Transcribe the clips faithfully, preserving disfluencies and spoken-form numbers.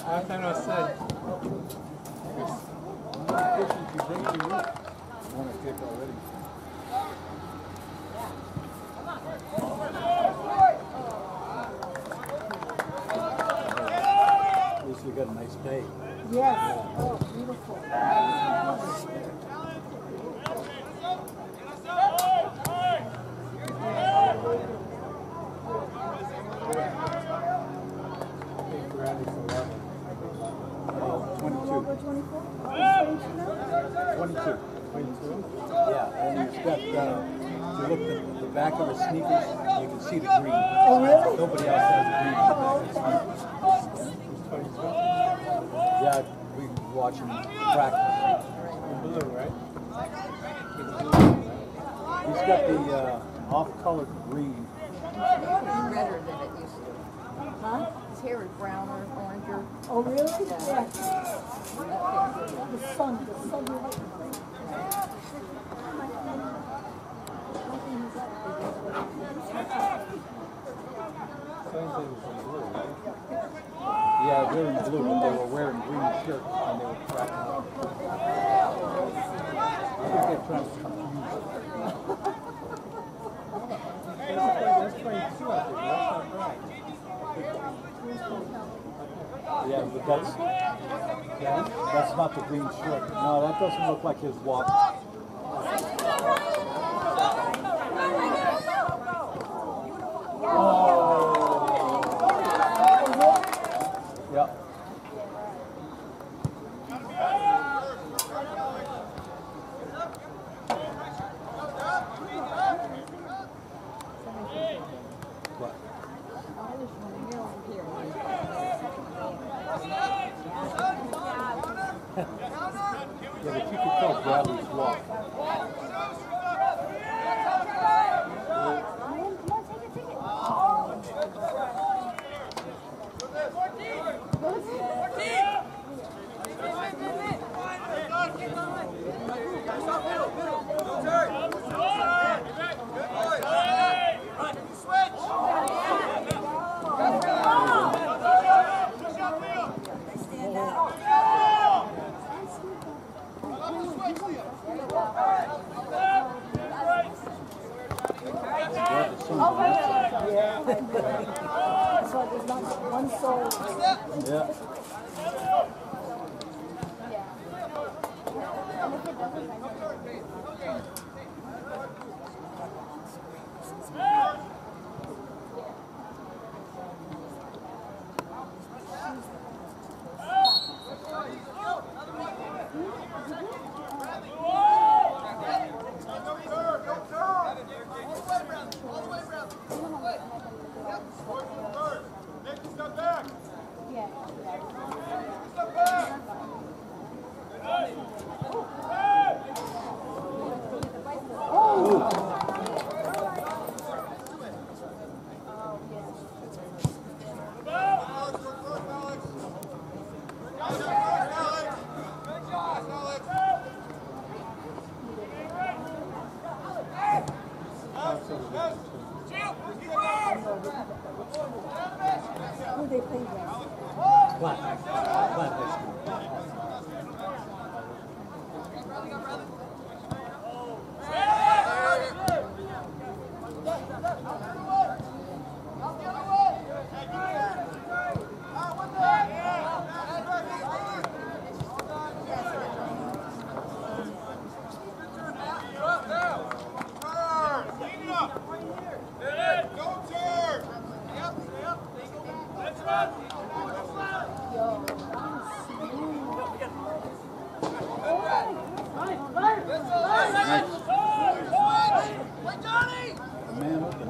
thought I said. Want to kick already. At least we got a nice day. Yes. Oh, beautiful. twenty-two. twenty-four? twenty-two. twenty-two? Yeah, and he's got, uh, if you look at the back of his sneakers, you can see the green. Oh, really? Nobody else has the green on the back of his sneakers. Yeah, we watch him practice. Blue, right? He's got the uh, off-colored green. Redder than it used to. Huh? His hair is browner, oranger. Oh, really? Yeah. Yeah. The sun, the sunlight. Yeah, they're in blue, but they were wearing green shirts and they were cracking up. I think they're trying to confuse us. That's twenty-two, I think. That's not right. Yeah, but that's, yeah, that's not the green shirt. No, that doesn't look like his walk. Yeah. What? Yeah, but you could tell Bradley's walk. Yeah. So there's not one soul. Yeah. Who they play with? Black. Black high school. Man open.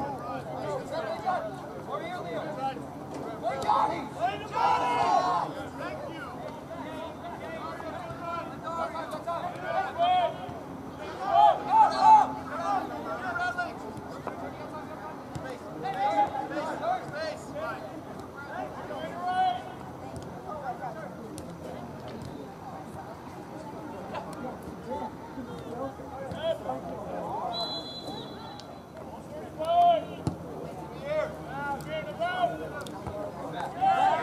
Yeah.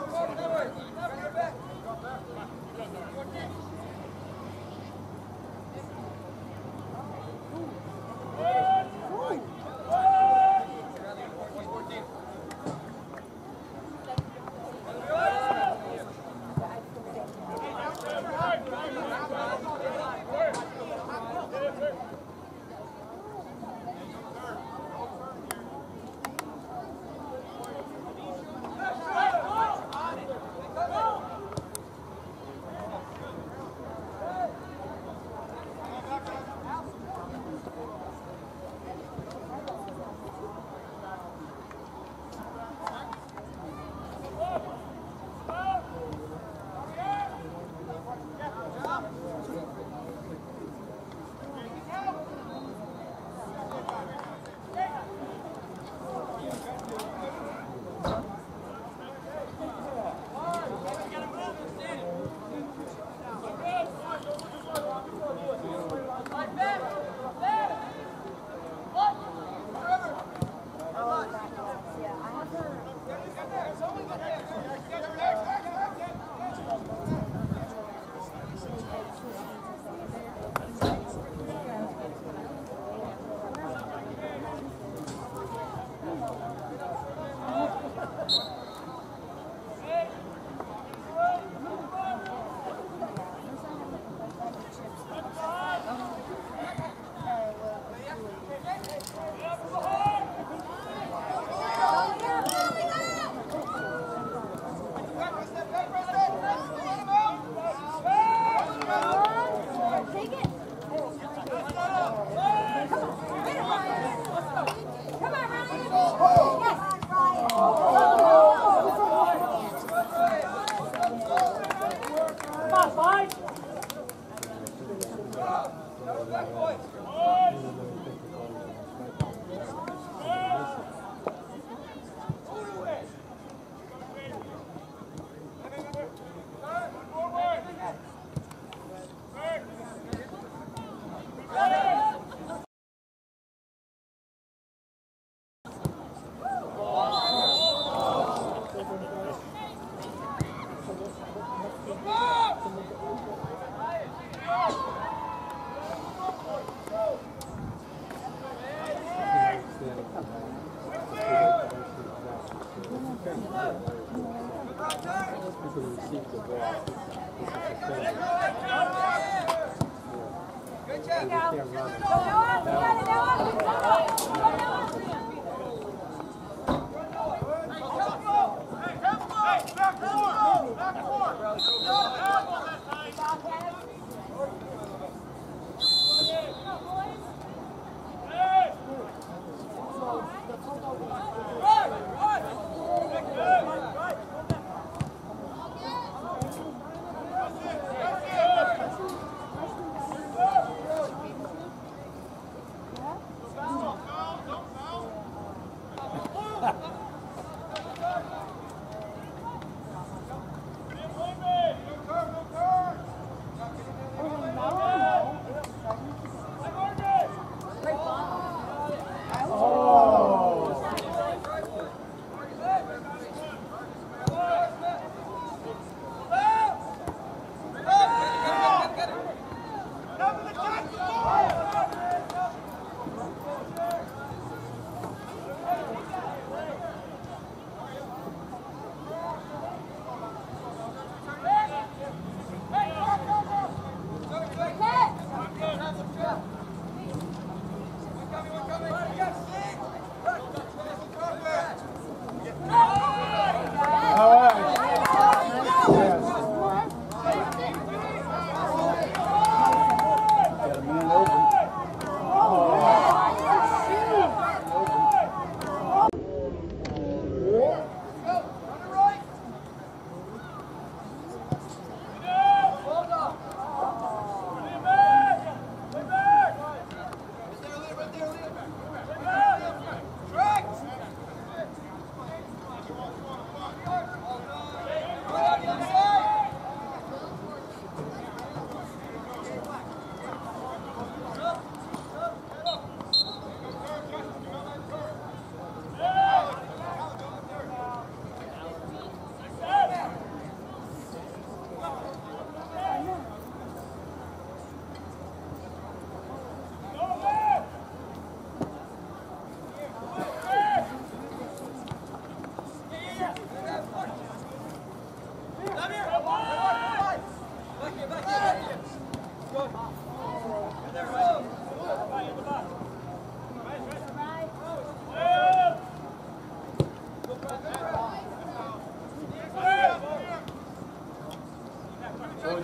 Yeah.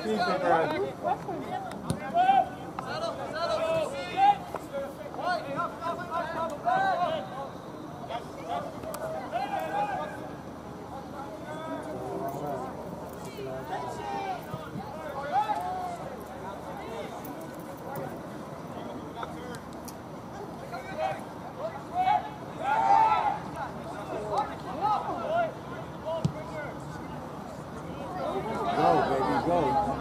Big Brad. Go, baby, go.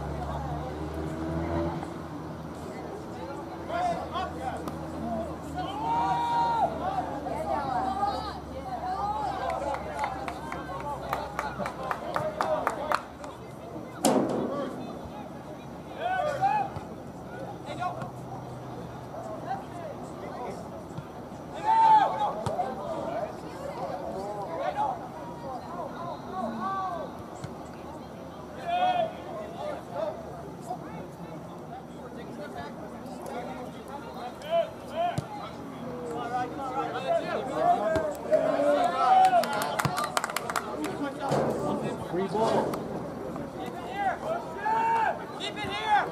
Free ball. Keep it here!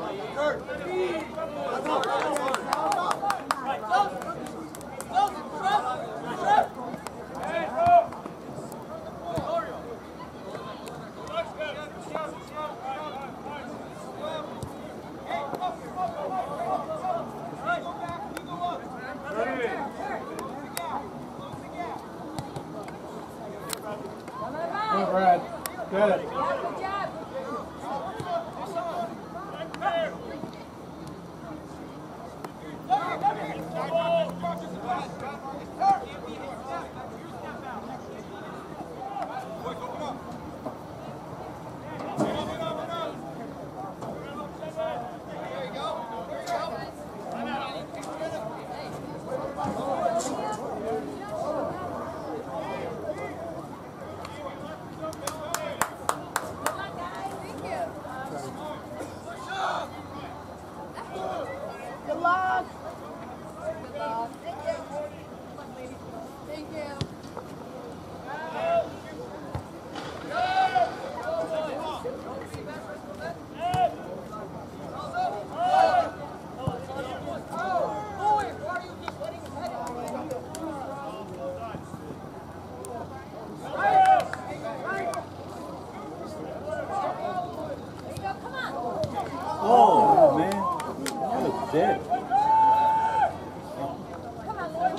Hey, Brad. Good. Good job. Good luck. Good luck. Thank you. Thank you. Oh, man. That was dead. Come on, Lloyd.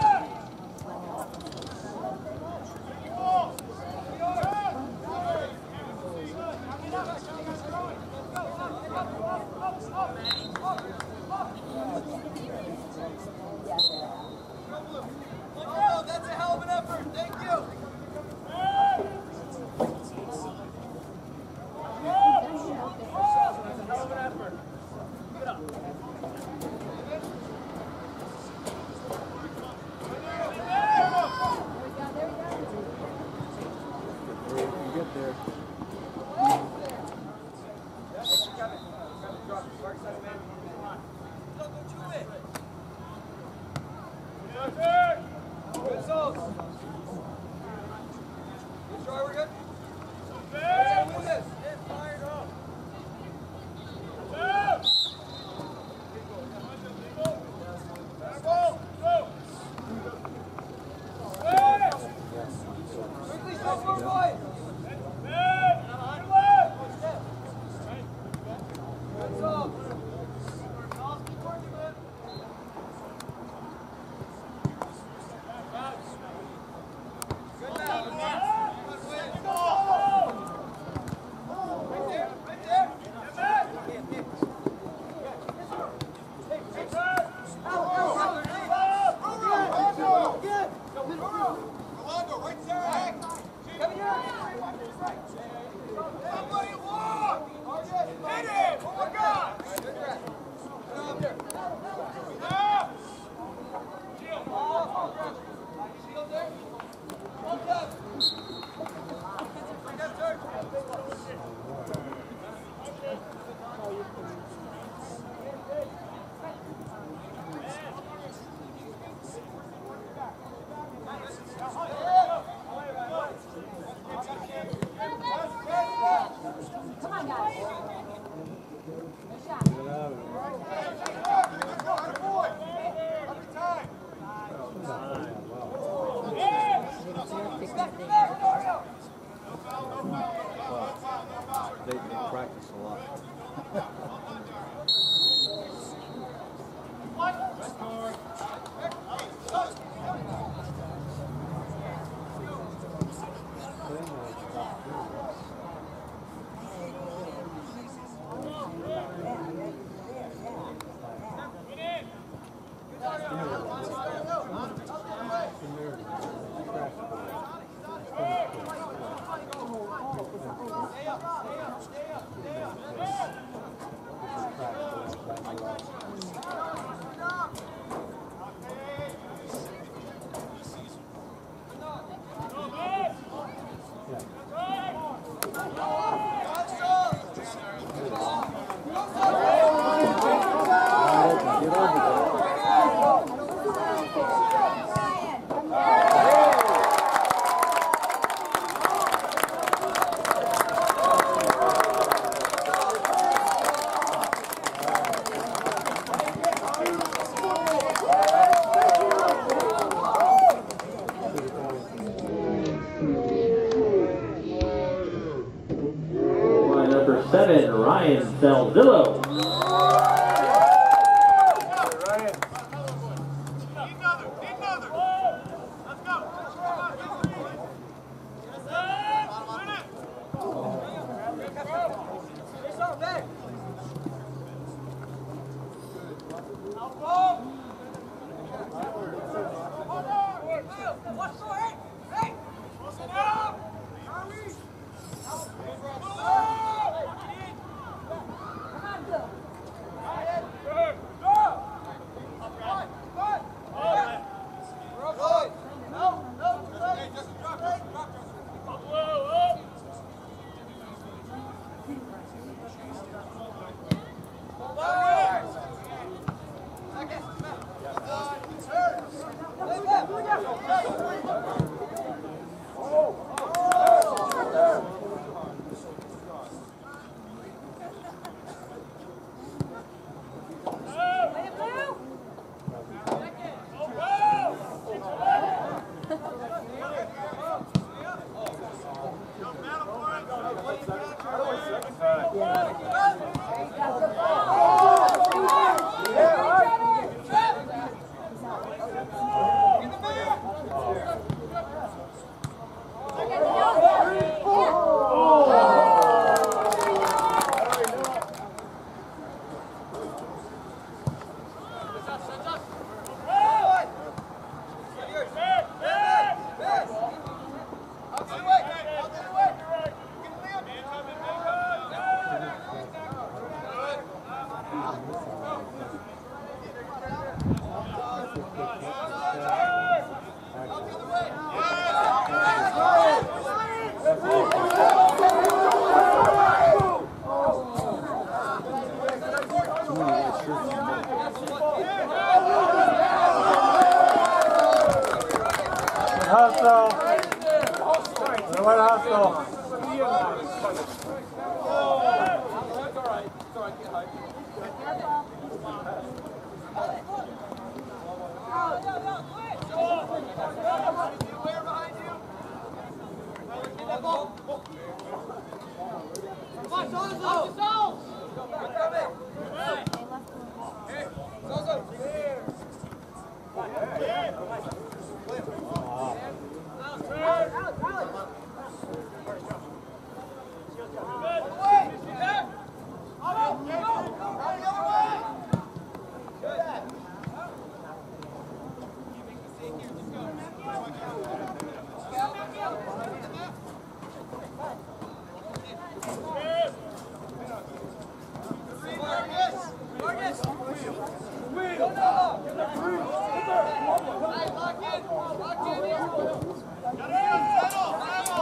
Oh, that's a hell of an effort. Thank you. Hurry up and get there. Good souls. Good try, we're good. Yeah, win this. Get fired up. Quickly, so far, boys. Good souls. Good now. Right there, right there. Rolando, right there. Come here. Somebody walk. Hit it. Oh my God. Good rest. Get up there. Shield there. Hold up. Bring that turn. Come on, guys. They, they practice a lot. Number seven, Ryan Salzillo. Hustle. What hustle? Lock in! Lock in!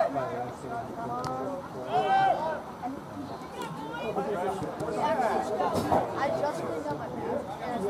I just cleaned up my bath and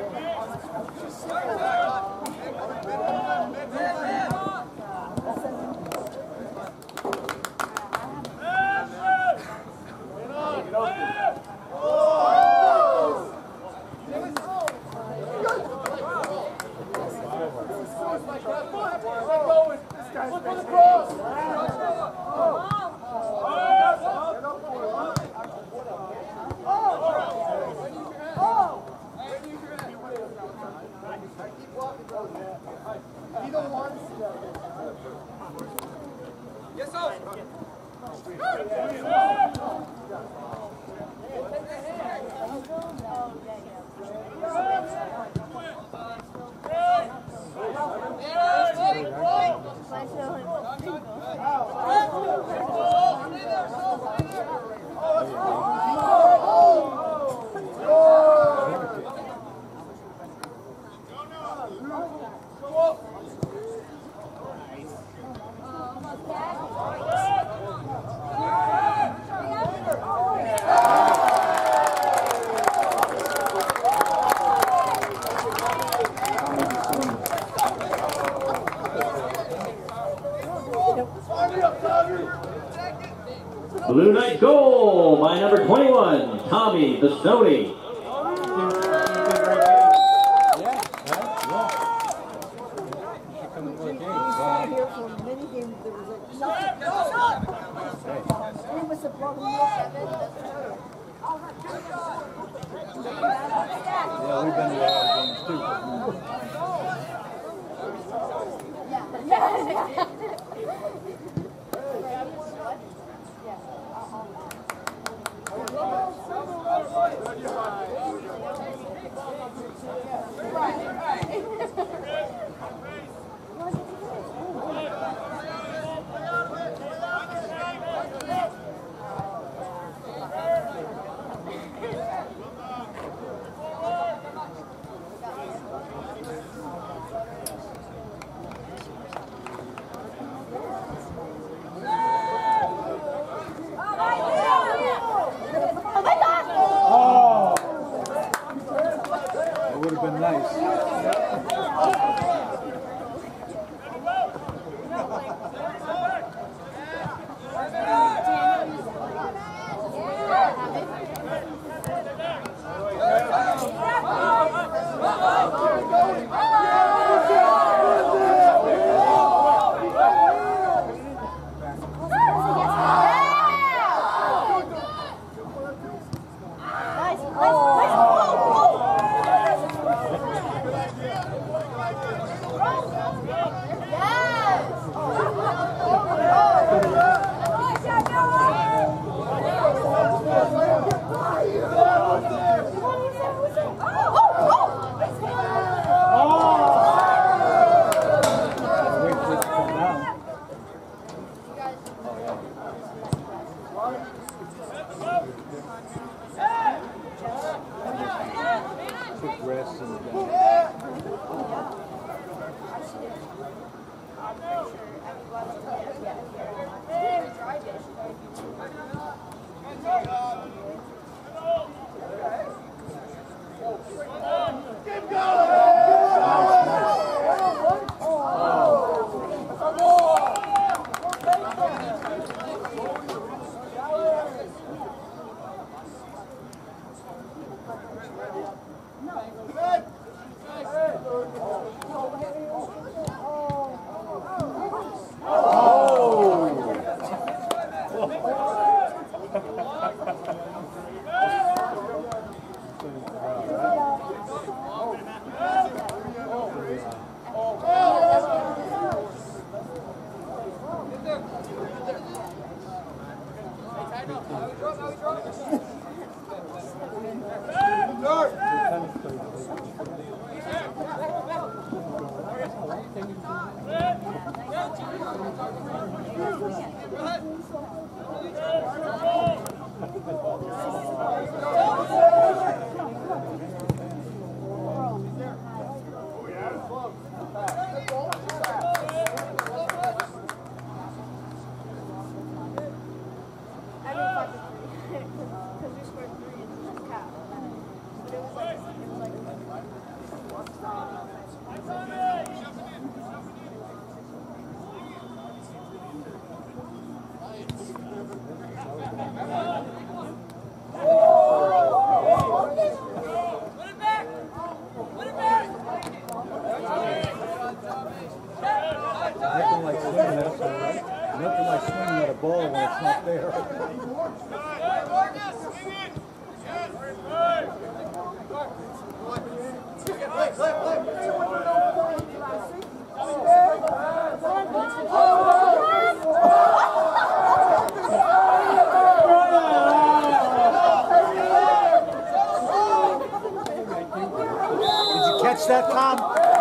Blue Knight goal by number twenty-one, Tommy Bastoni. Yeah, we've been to a lot of games too. It would have been nice. Nothing like swinging at a ball when it's not there. Did you catch that, Tom?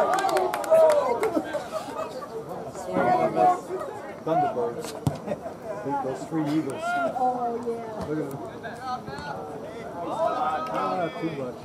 Thunderbirds. Those three eagles. Oh, yeah. Look at them. Ah, too much.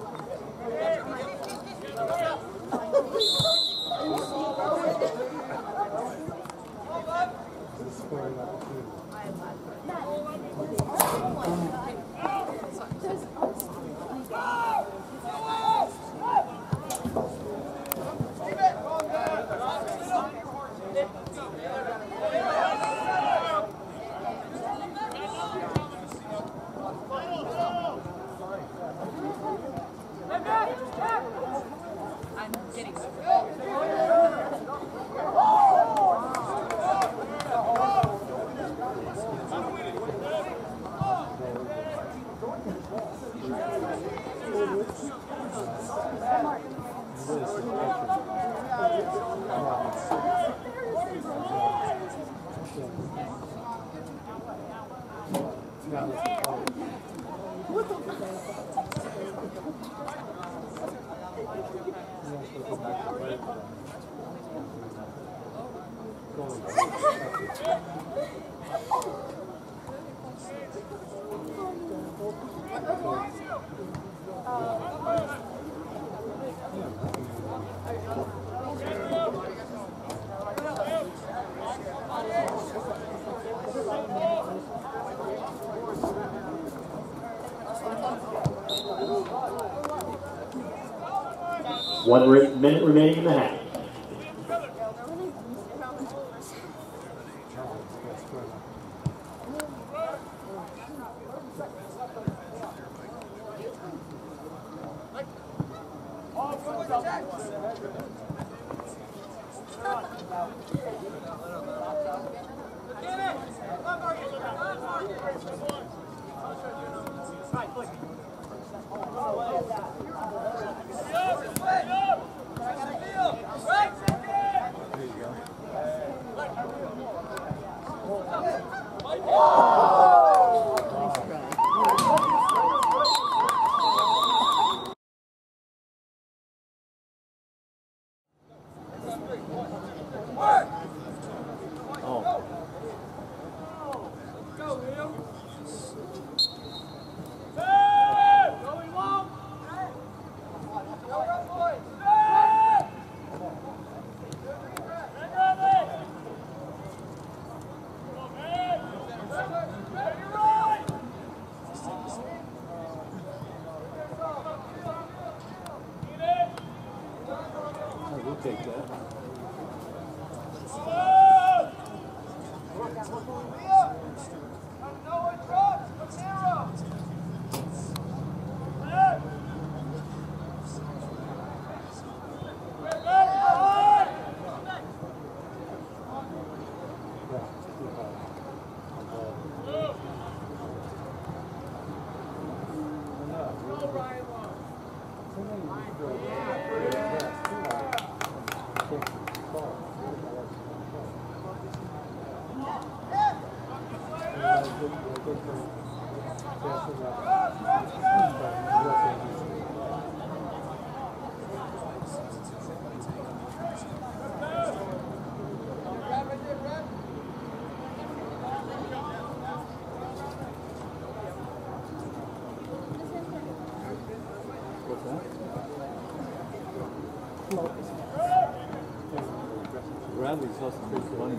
One re minute remaining in the half. Take that. Bradley's lost some big money.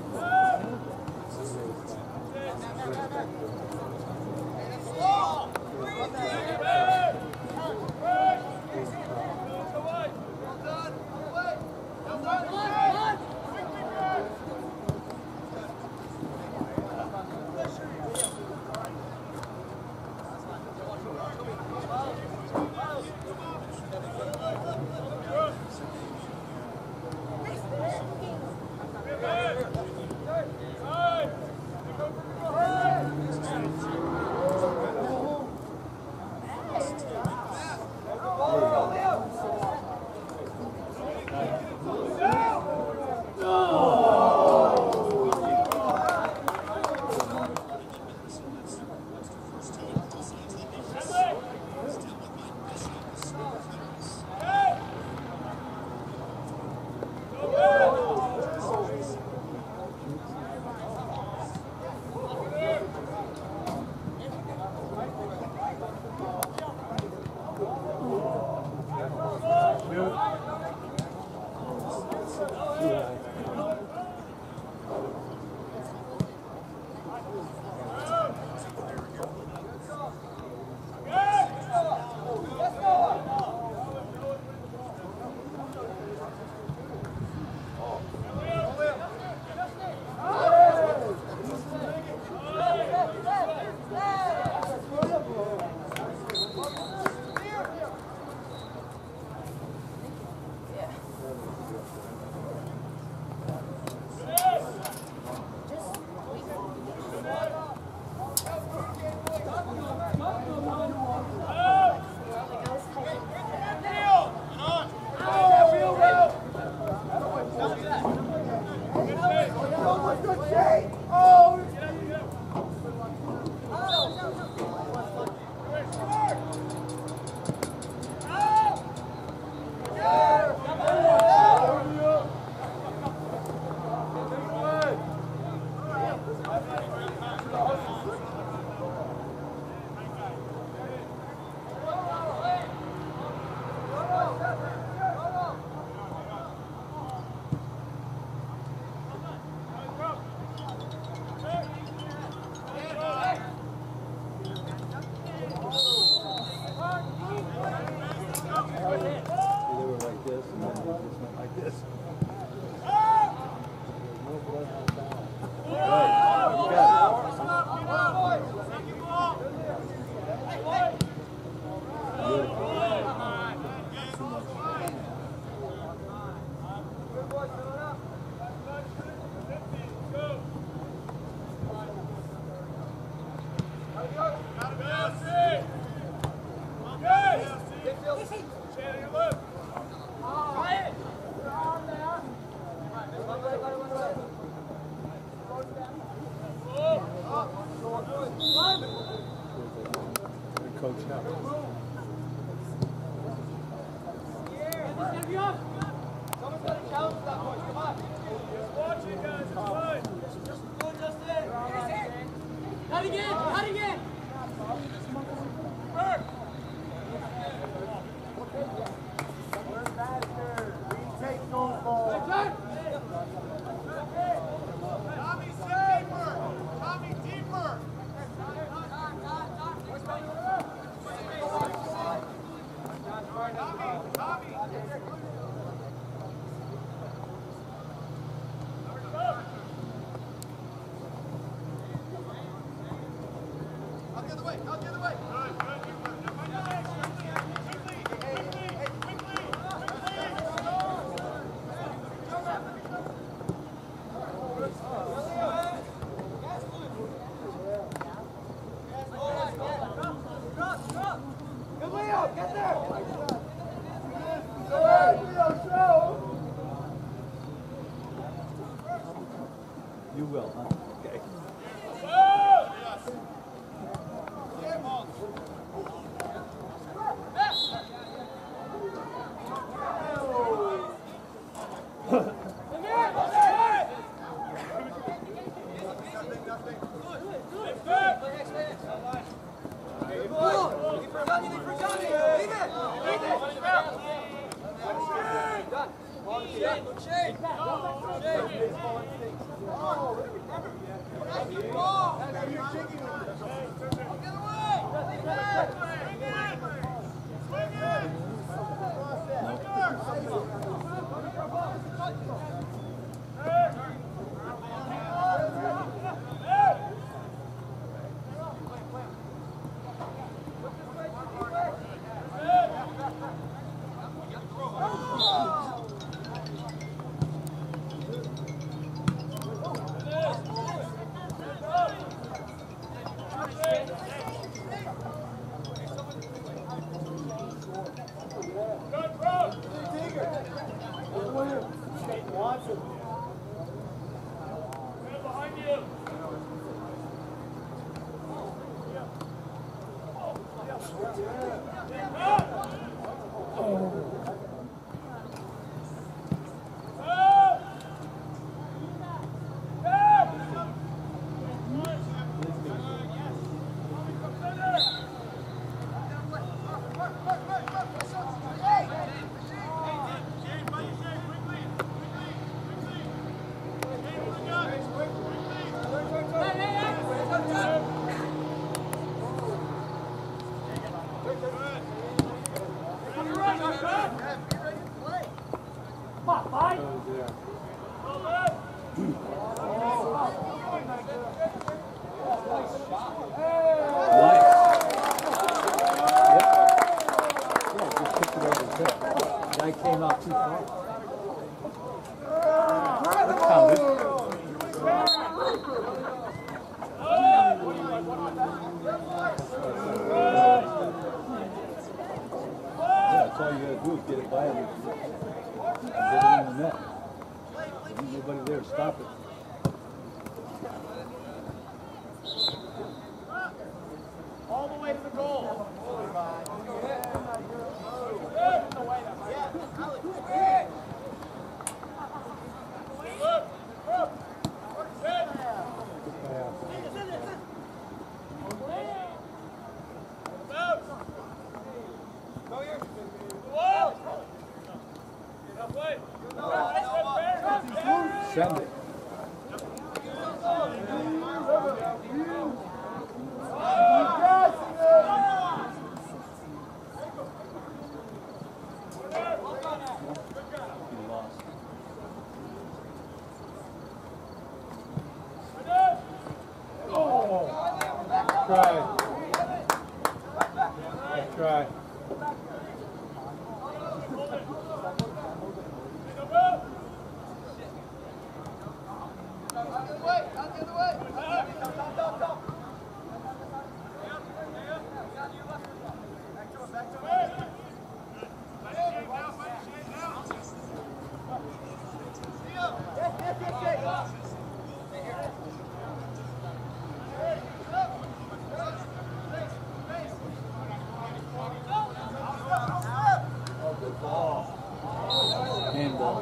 You will, huh? Okay. Send it. Try. Try. Handball.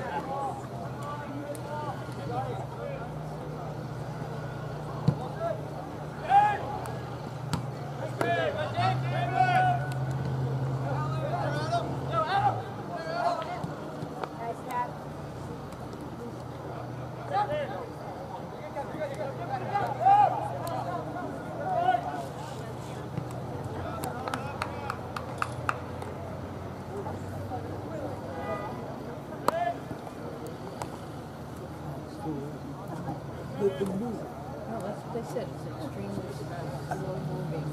The, the move. No, that's what they said. It's extremely slow moving.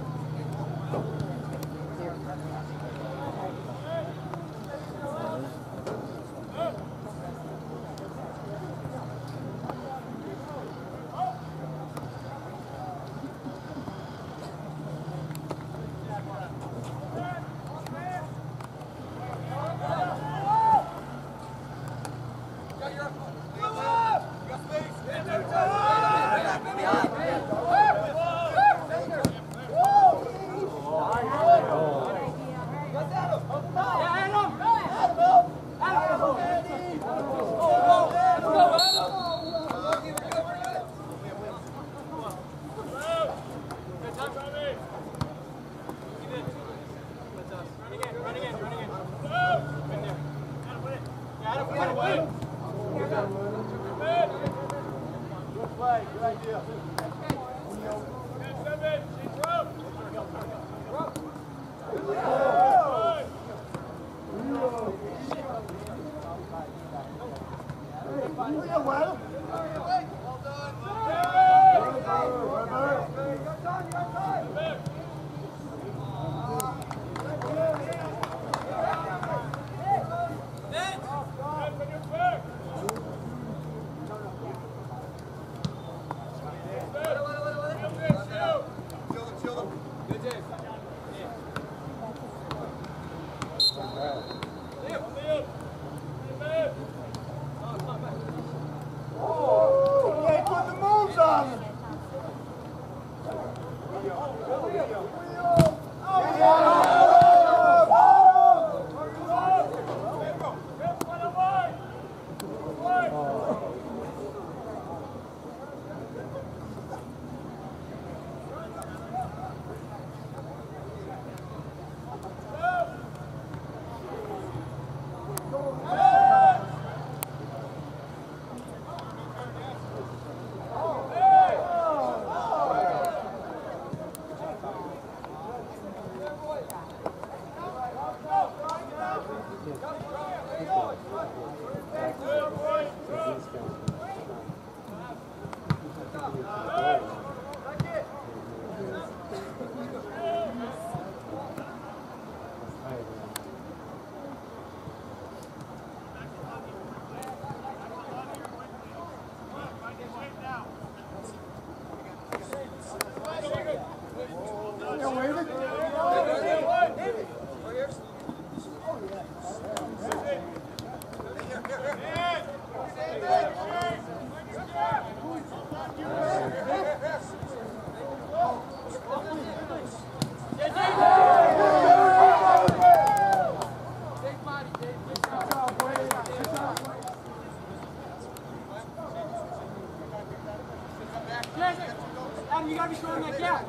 Adam, you gotta be showing that gap.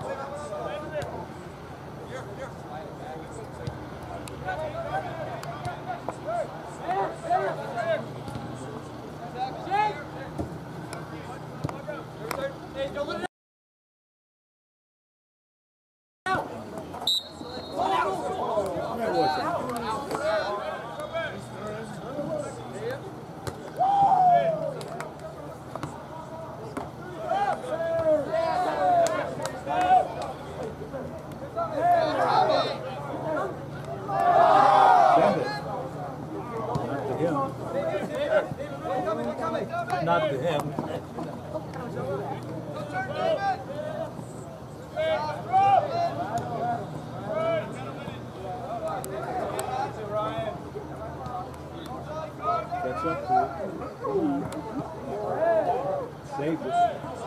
Jay! Saved it.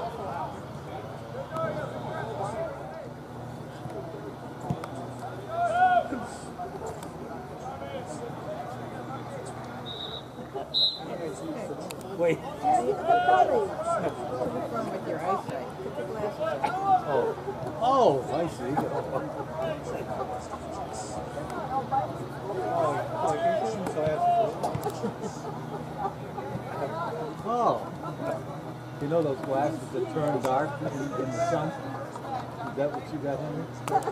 Wait. What's wrong with your eyesight? Put your glasses on. Oh. Oh, I see. Oh. You know those glasses that turn dark in, in the sun? Is that what you got, Henry?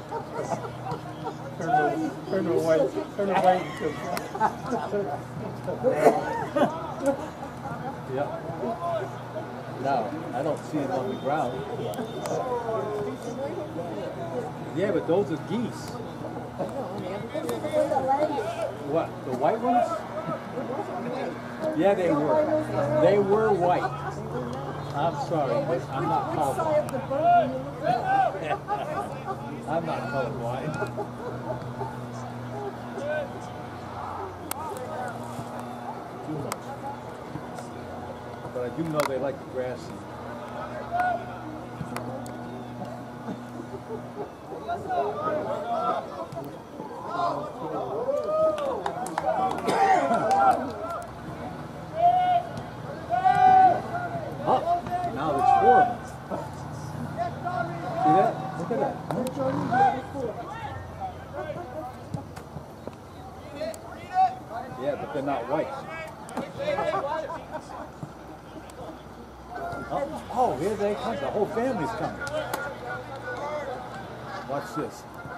Turn the, turn the white, turn the white to Yep. No, I don't see it on the ground. Yeah, but those are geese. What? The white ones? Yeah, they were. They were white. I'm sorry, but I'm not colorblind. I'm not colorblind. Too much. But I do know they like the grass seed. Oh, now there's four of them. See that? Look at that. Yeah, but they're not white. Oh, oh, here they come. The whole family's coming. Watch this.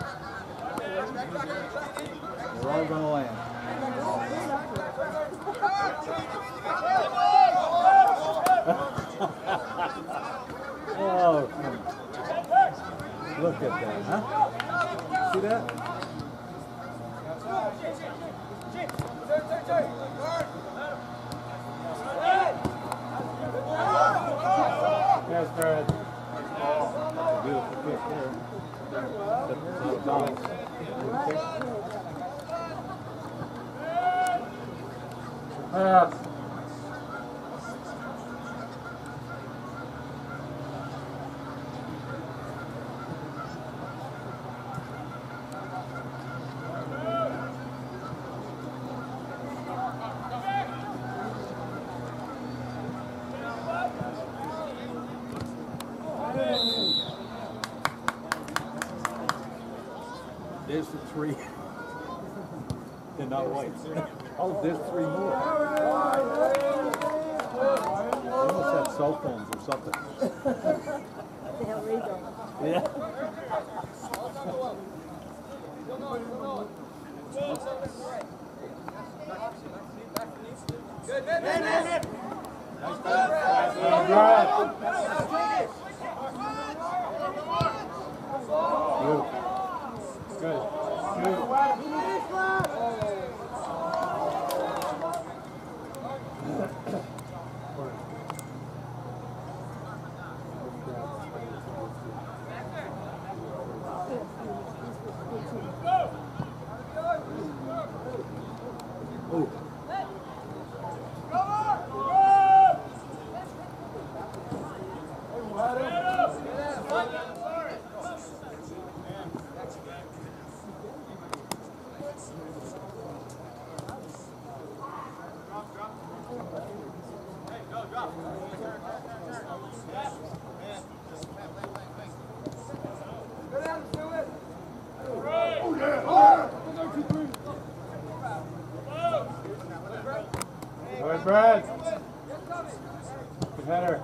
They're all going to land. Oh, come on. Look at that, huh? See that? Yes, Brad. Beautiful kick there. That's not a bounce. Uh, There's the three. They're not white. Oh, there's three more. They must have cell phones or something. Yeah. good. Oh. All right, Brad. Good header.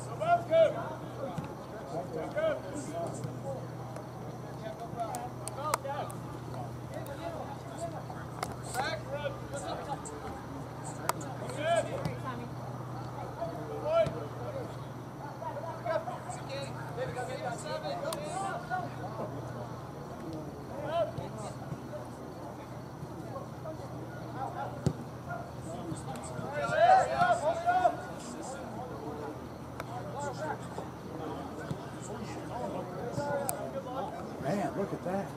Man, look at that.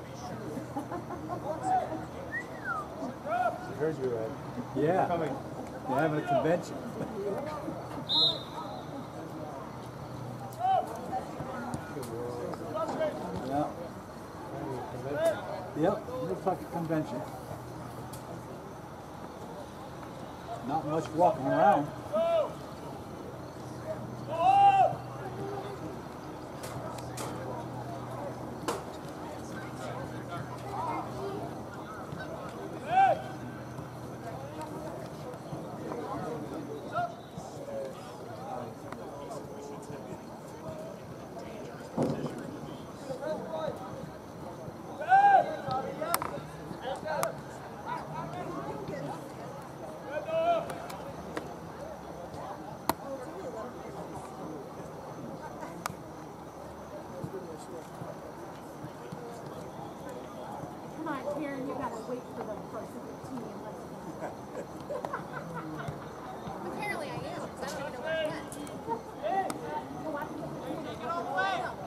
I heard you, Ed. Yeah. Coming. They're having a convention. Yep, looks like a convention. Not much walking around. Come on, Karen, you gotta wait for the person to team. Apparently I am, because I don't even know where I'm at. Get all the way up.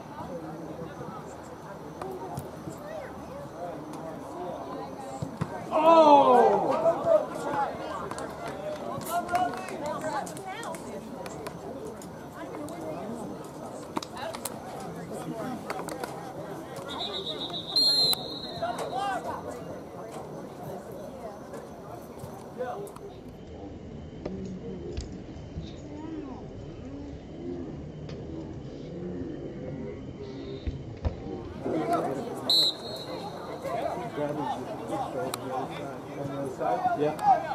Yeah.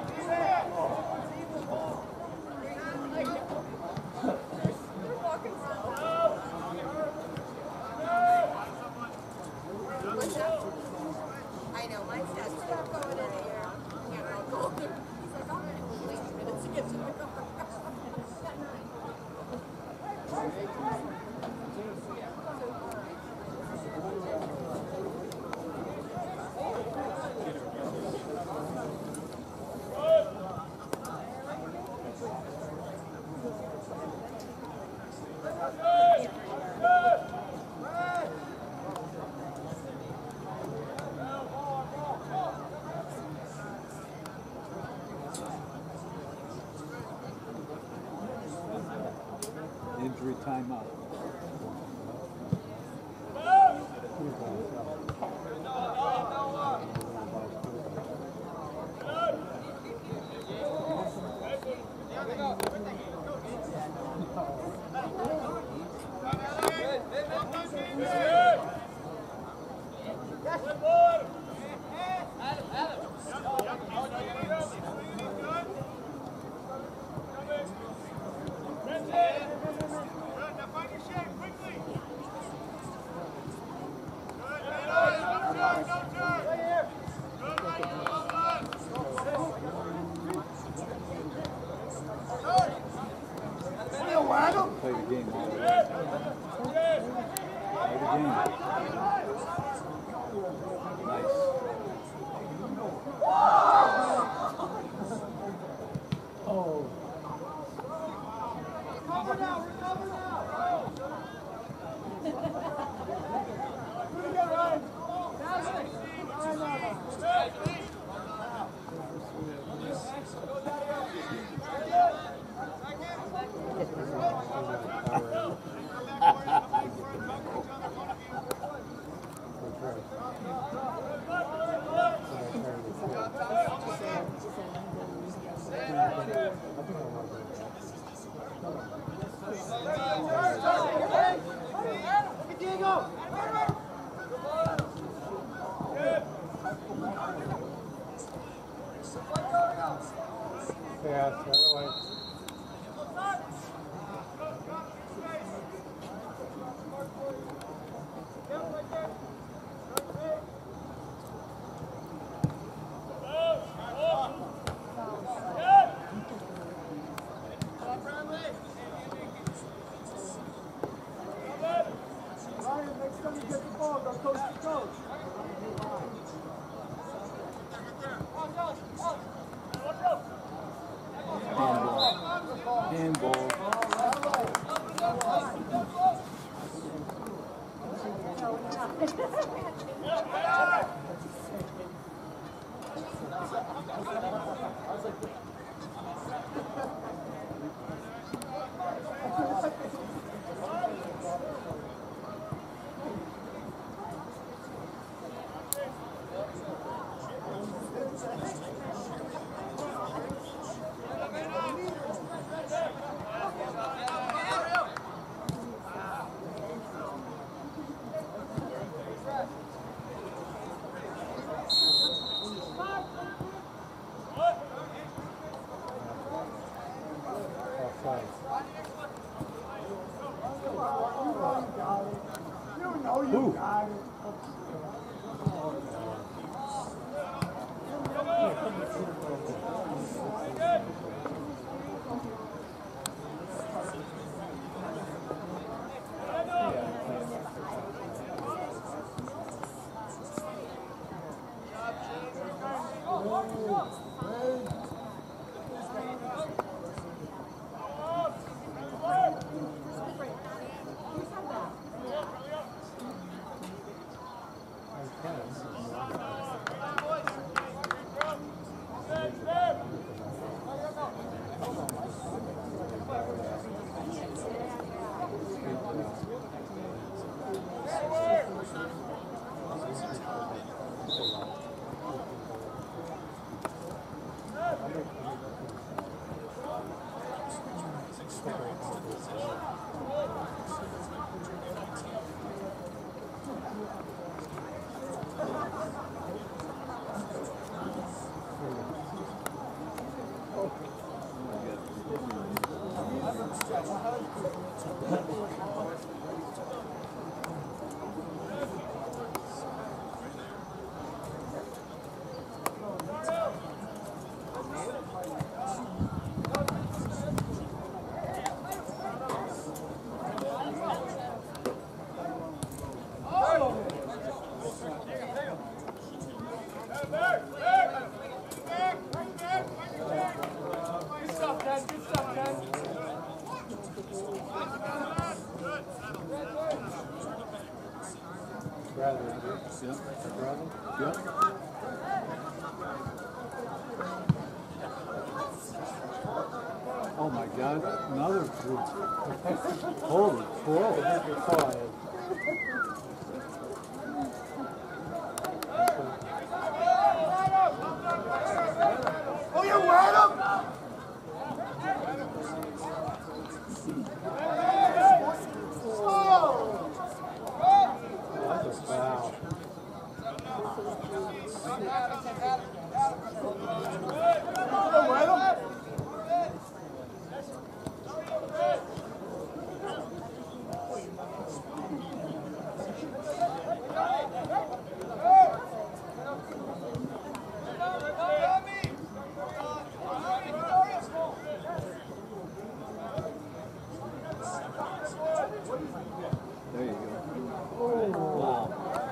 I know, mine's just stop going in here. Yeah, I'll go. He's like, I'm gonna wait a minute to get to the car. Injury timeout. Play the game all the way. Play the game. Nice. Oh. Recover now, recover now. Yeah, the other way. Ryan, next time you get the ball, go coast to coast. Handball. Who? Oh my God, another group. Holy crow. Oh, you ran him? There you go. Wow.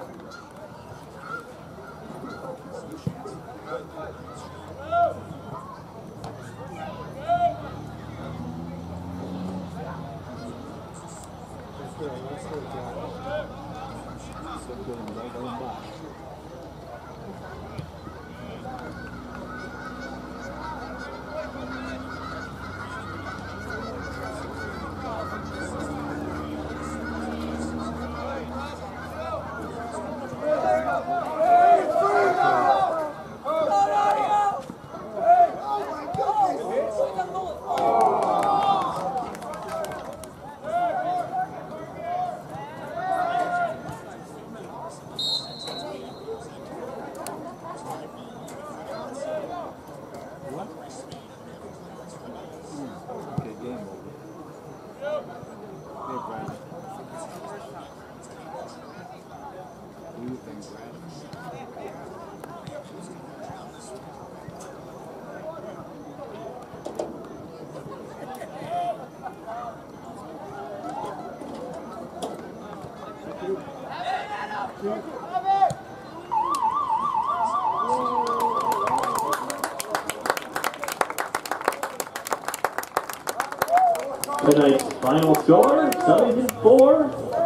Tonight's final score, Southington four,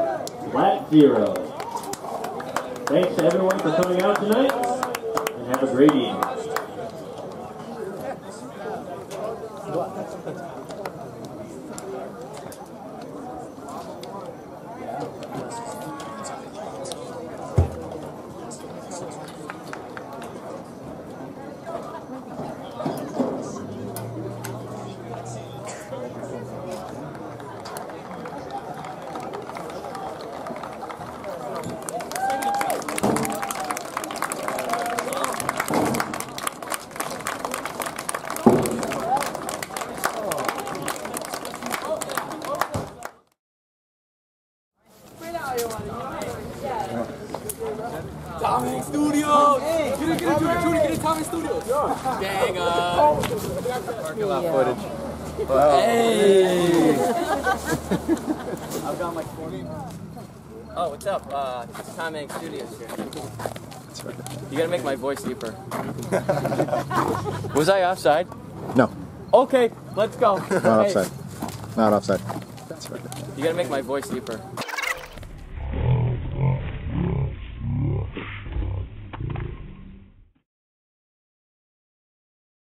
Flat zero. Thanks to everyone for coming out tonight, and have a great evening. Yeah. Tommy Studios! Get it, get it, Judy, Judy, get it, Tommy Studios! Gang up! Parking lot footage. Hey! I've got my forty. Oh, what's up? Uh, it's Tom Hanks Studios here. You gotta make my voice deeper. Was I offside? No, Okay, let's go. not offside. Not offside. That's right. You gotta make my voice deeper.